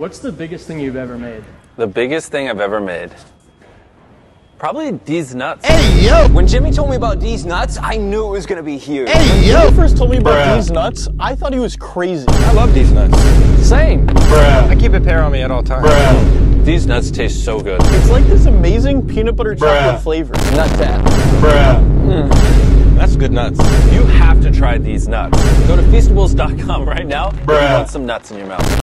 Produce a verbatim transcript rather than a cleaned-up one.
What's the biggest thing you've ever made? The biggest thing I've ever made? Probably Deez nuts. Hey, yo! When Jimmy told me about Deez nuts, I knew it was gonna be huge. Hey, when yo! Jimmy first told me about Bruh. Deez nuts, I thought he was crazy. I love Deez nuts. Same. Bruh. I keep a pair on me at all times. Bruh. These nuts taste so good. It's like this amazing peanut butter chocolate Bruh. flavor. Nut tap. Bruh. That's good nuts. You have to try these nuts. Go to feastables dot com right now if you Bruh. want some nuts in your mouth.